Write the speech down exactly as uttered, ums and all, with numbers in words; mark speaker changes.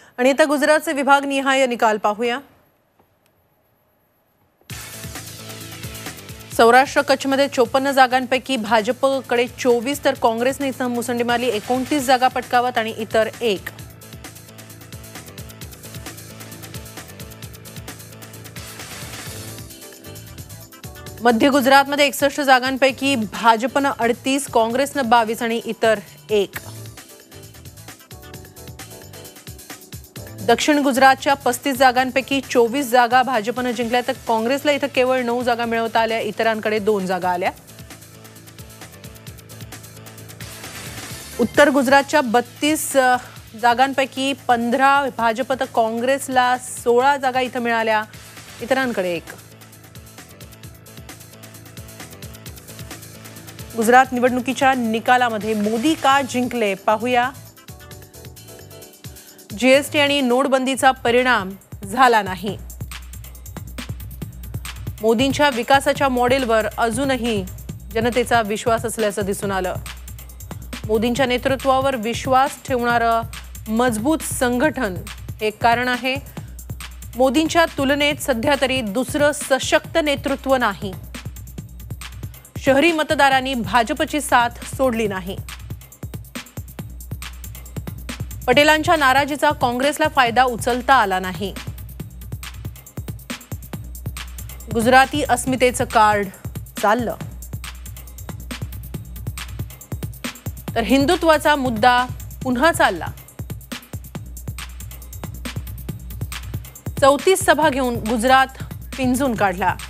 Speaker 1: आणि आता गुजरातचे विभागनिहाय निकाल पाहूया। सौराष्ट्र कच्छमध्ये चोपन्न जागांपैकी भाजपकडे चोवीस तर काँग्रेसने इथं मुसंडी मारली, एकोणतीस जागा पटकावत आणि इतर एक। मध्य गुजरातमध्ये एकसष्ट जागांपैकी भाजपनं अडतीस, काँग्रेसनं बावीस आणि इतर एक। दक्षिण गुजरातच्या पस्तीस जागांपैकी चोवीस जागा भाजपनं जिंकल्या, तर काँग्रेसला इथं केवळ नऊ जागा मिळवता आल्या, इतरांकडे दोन जागा आल्या। उत्तर गुजरातच्या बत्तीस जागांपैकी पंधरा भाजप तर काँग्रेसला सोळा जागा इथं मिळाल्या, इतरांकडे एक। गुजरात निवडणुकीच्या निकालामध्ये मोदी का जिंकले पाहूया। जीएसटी आणि नोटबंदीचा परिणाम झाला नाही। मोदींच्या विकासाच्या मॉडेलवर अजूनही जनतेचा विश्वास असल्याचं दिसून आलं। मोदींच्या नेतृत्वावर विश्वास ठेवणारं मजबूत संघटन हे कारण आहे। मोदींच्या तुलनेत सध्या तरी दुसरं सशक्त नेतृत्व नाही। शहरी मतदारांनी भाजपची साथ सोडली नाही। पटेलांच्या नाराजीचा काँग्रेसला फायदा उचलता आला नाही। गुजराती अस्मितेचं कार्ड चाललं, तर हिंदुत्वाचा मुद्दा पुन्हा चालला। चौतीस सभा घेऊन गुजरात पिंजून काढला।